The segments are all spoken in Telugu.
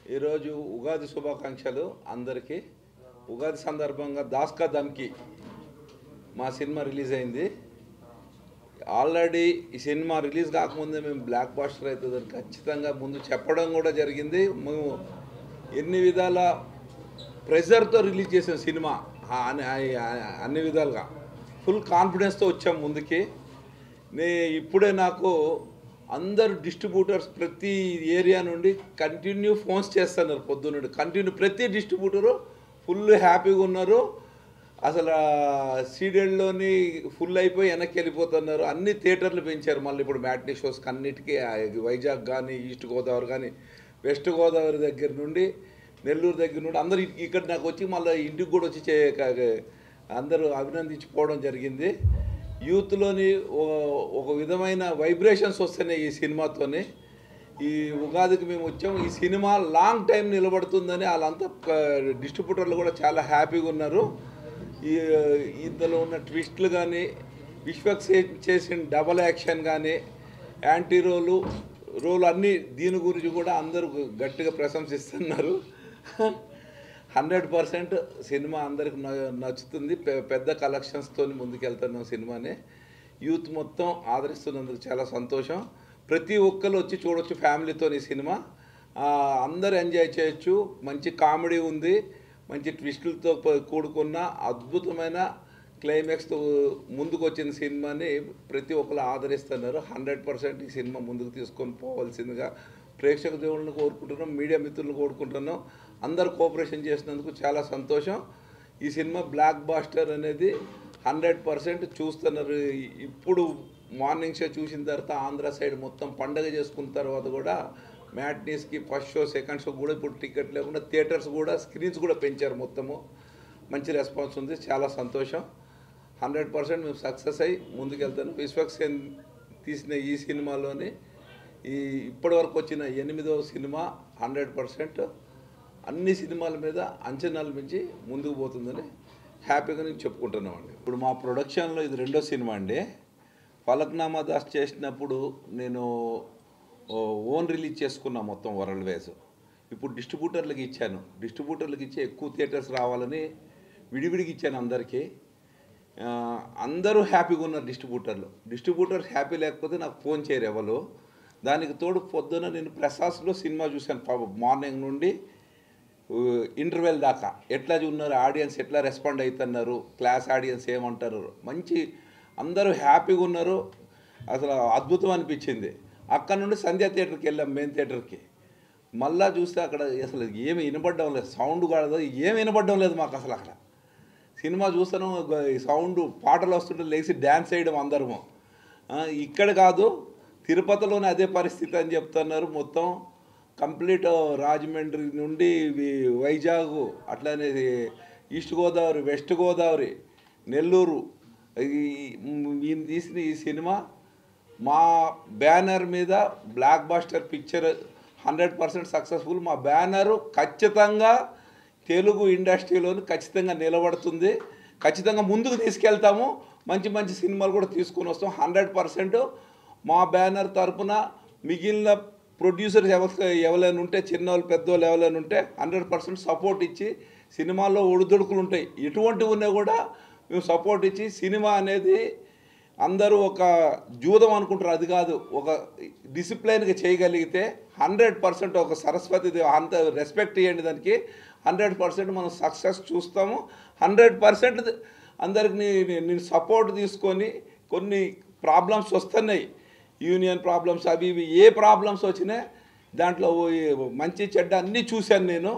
ఈరోజు ఉగాది శుభాకాంక్షలు అందరికీ. ఉగాది సందర్భంగా దాస్కా దమ్కి మా సినిమా రిలీజ్ అయింది. ఆల్రెడీ ఈ సినిమా రిలీజ్ కాకముందే మేము బ్లాక్ బాస్టర్ అవుతుందని ఖచ్చితంగా ముందు చెప్పడం కూడా జరిగింది. మేము ఎన్ని విధాల ప్రెజర్తో రిలీజ్ చేసిన సినిమా అన్ని విధాలుగా ఫుల్ కాన్ఫిడెన్స్తో వచ్చాం ముందుకి. ఇప్పుడే నాకు అందరు డిస్ట్రిబ్యూటర్స్ ప్రతి ఏరియా నుండి కంటిన్యూ ఫోన్స్ చేస్తున్నారు. పొద్దున్నుండి కంటిన్యూ ప్రతి డిస్ట్రిబ్యూటరు ఫుల్ హ్యాపీగా ఉన్నారు. అసలు సీరియల్లోని ఫుల్ అయిపోయి వెనక్కి వెళ్ళిపోతున్నారు. అన్ని థియేటర్లు పెంచారు. మళ్ళీ ఇప్పుడు మ్యాట్నీ షోస్కి అన్నిటికీ వైజాగ్ కానీ, ఈస్ట్ గోదావరి కానీ, వెస్ట్ గోదావరి దగ్గర నుండి, నెల్లూరు దగ్గర నుండి అందరు ఇక్కడ నాకు వచ్చి మళ్ళీ ఇంటికి కూడా వచ్చి అందరూ అభినందించుకోవడం జరిగింది. యూత్లోని ఒక విధమైన వైబ్రేషన్స్ వస్తున్నాయి ఈ సినిమాతోనే. ఈ ఉగాదికి మేము వచ్చాం. ఈ సినిమా లాంగ్ టైం నిలబడుతుందని వాళ్ళంతా డిస్ట్రిబ్యూటర్లు కూడా చాలా హ్యాపీగా ఉన్నారు. ఇందులో ఉన్న ట్విస్టులు కానీ, విశ్వక్ చేసిన డబల్ యాక్షన్ కానీ, యాంటీ రోల్ అన్నీ దీని గురించి కూడా అందరూ గట్టిగా ప్రశంసిస్తున్నారు. 100% సినిమా అందరికి నచ్చుతుంది. పెద్ద కలెక్షన్స్తో ముందుకెళ్తున్నాం సినిమాని. యూత్ మొత్తం ఆదరిస్తున్నందుకు చాలా సంతోషం. ప్రతి ఒక్కరు వచ్చి చూడవచ్చు ఫ్యామిలీతో ఈ సినిమా. అందరూ ఎంజాయ్ చేయొచ్చు. మంచి కామెడీ ఉంది, మంచి ట్విస్టులతో కూడుకున్న అద్భుతమైన క్లైమాక్స్తో ముందుకు వచ్చిన సినిమాని ప్రతి ఒక్కరు ఆదరిస్తున్నారు. 100% ఈ సినిమా ముందుకు తీసుకొని పోవాల్సిందిగా ప్రేక్షక దేవుళ్ళని కోరుకుంటున్నాం, మీడియా మిత్రులను కోరుకుంటున్నాం. అందరు కోఆపరేషన్ చేసినందుకు చాలా సంతోషం. ఈ సినిమా బ్లాక్ బాస్టర్ అనేది 100% చూస్తున్నారు. ఇప్పుడు మార్నింగ్ షో చూసిన తర్వాత ఆంధ్ర సైడ్ మొత్తం పండగ చేసుకున్న తర్వాత కూడా మ్యాట్నీస్కి ఫస్ట్ షో, సెకండ్ షో కూడా ఇప్పుడు టికెట్ లేకుండా థియేటర్స్ కూడా స్క్రీన్స్ కూడా పెంచారు. మొత్తము మంచి రెస్పాన్స్ ఉంది. చాలా సంతోషం. 100% మేము సక్సెస్ అయ్యి ముందుకెళ్తాను. విశ్వక్సేన్ తీసిన ఈ సినిమాలోని ఇప్పటివరకు వచ్చిన 8వ సినిమా 100% అన్ని సినిమాల మీద అంచనాలు మించి ముందుకు పోతుందని హ్యాపీగా నేను చెప్పుకుంటున్నామండి. ఇప్పుడు మా ప్రొడక్షన్లో ఇది 2వ సినిమా అండి. ఫలక్నామా దాస్ చేసినప్పుడు నేను ఓన్ రిలీజ్ చేసుకున్నా మొత్తం వరల్డ్ వైజ్. ఇప్పుడు డిస్ట్రిబ్యూటర్లకు ఇచ్చాను. డిస్ట్రిబ్యూటర్లకు ఇచ్చి ఎక్కువ థియేటర్స్ రావాలని విడివిడికి ఇచ్చాను అందరికీ. అందరూ హ్యాపీగా ఉన్నారు డిస్ట్రిబ్యూటర్స్ హ్యాపీ లేకపోతే నాకు ఫోన్ చేయరు ఎవరు. దానికి తోడు పొద్దున నేను ప్రసాస్లో సినిమా చూశాను. మార్నింగ్ నుండి ఇంటర్వెల్ దాకా ఎట్లా ఉన్నారు ఆడియన్స్, ఎట్లా రెస్పాండ్ అవుతున్నారు, క్లాస్ ఆడియన్స్ ఏమంటారు, మంచి అందరూ హ్యాపీగా ఉన్నారు. అసలు అద్భుతం అనిపించింది. అక్కడ నుండి సంధ్యా థియేటర్కి వెళ్ళాం, మెయిన్ థియేటర్కి. మళ్ళా చూస్తే అక్కడ అసలు ఏమి వినపడడం లేదు, సౌండ్ కాదు, ఏమి వినపడడం లేదు మాకు. అసలు అక్కడ సినిమా చూస్తాను, సౌండ్ పాటలు వస్తుంటే లేచి డ్యాన్స్ వేయడం అందరము. ఇక్కడ కాదు, తిరుపతిలోనే అదే పరిస్థితి అని చెప్తున్నారు. మొత్తం కంప్లీట్ రాజమండ్రి నుండి వైజాగ్, అట్లానే ఈస్ట్ గోదావరి, వెస్ట్ గోదావరి, నెల్లూరు ఈయన తీసిన ఈ సినిమా మా బ్యానర్ మీద బ్లాక్ బాస్టర్ పిక్చర్ 100% సక్సెస్ఫుల్. మా బ్యానరు ఖచ్చితంగా తెలుగు ఇండస్ట్రీలోని ఖచ్చితంగా నిలబడుతుంది. ఖచ్చితంగా ముందుకు తీసుకెళ్తాము. మంచి మంచి సినిమాలు కూడా తీసుకొని వస్తాం. 100% మా బ్యానర్ తరపున మిగిలిన ప్రొడ్యూసర్స్ ఎవరైనా ఉంటే, చిన్నవాళ్ళు పెద్దవాళ్ళు ఎవరైనా ఉంటే 100% సపోర్ట్ ఇచ్చి, సినిమాల్లో ఒడిదుడుకులు ఉంటాయి, ఎటువంటివి ఉన్నా కూడా మేము సపోర్ట్ ఇచ్చి, సినిమా అనేది అందరూ ఒక జూదం అనుకుంటారు, అది కాదు, ఒక డిసిప్లైన్గా చేయగలిగితే 100% ఒక సరస్వతి అంత రెస్పెక్ట్ ఇవ్వండి దానికి. 100% మనం సక్సెస్ చూస్తాము. 100% అందరికి నేను సపోర్ట్ తీసుకొని, కొన్ని ప్రాబ్లమ్స్ వస్తున్నాయి, యూనియన్ ప్రాబ్లమ్స్ అవి ఇవి ఏ ప్రాబ్లమ్స్ వచ్చినా దాంట్లో మంచి చెడ్డ అన్నీ చూశాను నేను.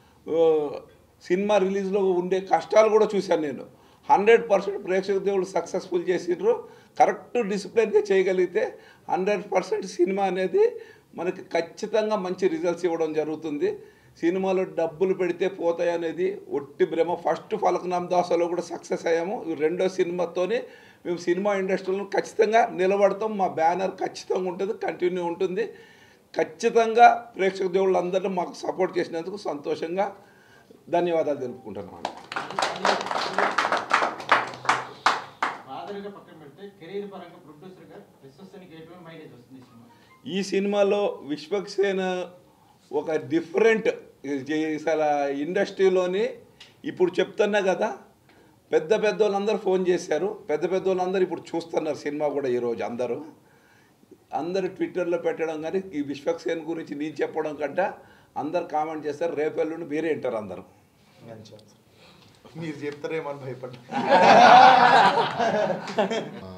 సినిమా రిలీజ్లో ఉండే కష్టాలు కూడా చూశాను నేను. 100% ప్రేక్షక దేవుడు సక్సెస్ఫుల్ చేసిండ్రు. కరెక్ట్ డిసిప్లిన్గా చేయగలిగితే 100% సినిమా అనేది మనకి ఖచ్చితంగా మంచి రిజల్ట్స్ ఇవ్వడం జరుగుతుంది. సినిమాలో డబ్బులు పెడితే పోతాయి అనేది ఒట్టి భ్రమ. ఫస్ట్ ఫలక్నామా దాస్లో కూడా సక్సెస్ అయ్యాము. 2వ సినిమాతోనే మేము సినిమా ఇండస్ట్రీలో ఖచ్చితంగా నిలబడతాం. మా బ్యానర్ ఖచ్చితంగా ఉంటుంది, కంటిన్యూ ఉంటుంది. ఖచ్చితంగా ప్రేక్షక దేవుళ్ళందరూ మాకు సపోర్ట్ చేసినందుకు సంతోషంగా ధన్యవాదాలు తెలుపుకుంటున్నాను. ఈ సినిమాలో విశ్వక్సేన్ ఒక డిఫరెంట్ అసలు ఇండస్ట్రీలోని ఇప్పుడు చెప్తున్నా కదా, పెద్ద వాళ్ళందరూ ఫోన్ చేశారు, పెద్ద వాళ్ళందరూ ఇప్పుడు చూస్తున్నారు సినిమా కూడా. ఈరోజు అందరూ ట్విట్టర్లో పెట్టడం, కానీ ఈ విశ్వక్సేన్ గురించి నేను చెప్పడం కంటే అందరు కామెంట్ చేస్తారు, రేపెల్లుండి మీరే వింటారు అందరూ. మీరు చెప్తారేమని భయపడ్డా.